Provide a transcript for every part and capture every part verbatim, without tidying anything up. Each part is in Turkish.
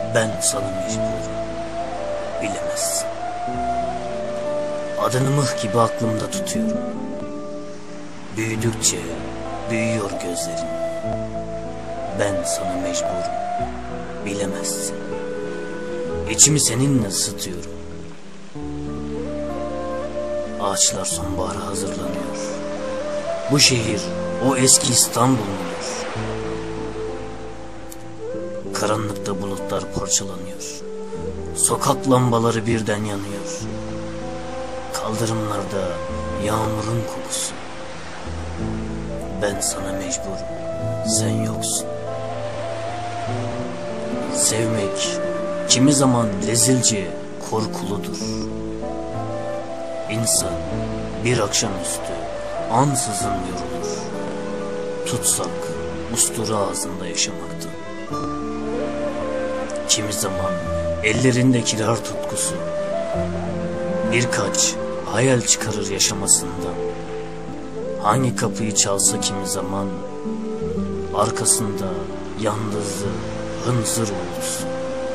Ben sana mecburum, bilemezsin. Adını mıh gibi aklımda tutuyorum. Büyüdükçe büyüyor gözlerin. Ben sana mecburum, bilemezsin. İçimi seninle ısıtıyorum. Ağaçlar sonbahara hazırlanıyor. Bu şehir o eski İstanbul mudur? Karanlıkta bulutlar parçalanıyor. Sokak lambaları birden yanıyor. Kaldırımlarda yağmurun kokusu. Ben sana mecburum, sen yoksun. Sevmek kimi zaman rezilce korkuludur. İnsan bir akşamüstü ansızın yorulur. Tutsak ustura ağzında yaşamakta. Kimi zaman ellerinde kirar tutkusu birkaç hayal çıkarır yaşamasından. Hangi kapıyı çalsa kimi zaman arkasında yalnızlığı hınzır uğultusu.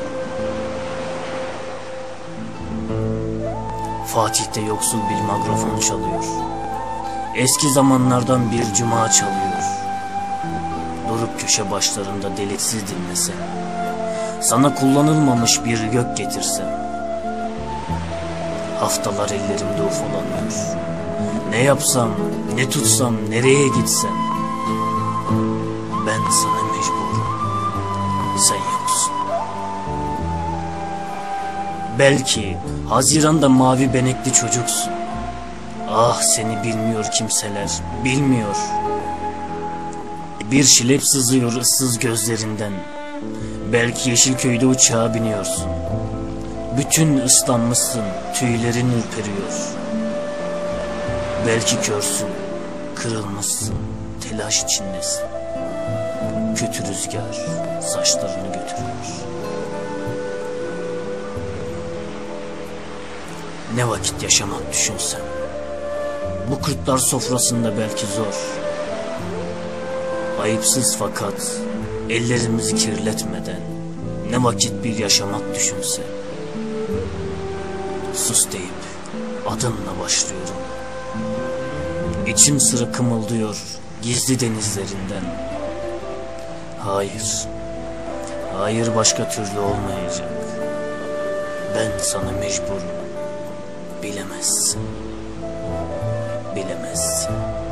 Fatih'te yoksul bir magrafon çalıyor. Eski zamanlardan bir cuma çalıyor. Durup köşe başlarında deliksiz dinlesem, sana kullanılmamış bir gök getirsem. Haftalar ellerimde ufalanıyor. Ne yapsam, ne tutsam, nereye gitsem. Ben sana mecburum, sen yoksun. Belki Haziran'da mavi benekli çocuksun. Ah, seni bilmiyor kimseler, bilmiyor. Bir şilep sızıyor ıssız gözlerinden. Belki Yeşilköy'de uçağa biniyorsun. Bütün ıslanmışsın, tüylerin ürperiyor. Belki körsün, kırılmışsın, telaş içindesin. Kötü rüzgar saçlarını götürüyor. Ne vakit yaşamak düşünsem. Bu kırklar sofrasında belki zor. Ayıpsız fakat ellerimizi kirletmeden ne vakit bir yaşamak düşünse. Sus deyip adımla başlıyorum. İçim sıra kımıldıyor gizli denizlerinden. Hayır, hayır başka türlü olmayacak. Ben sana mecburum, bilemezsin, bilemezsin.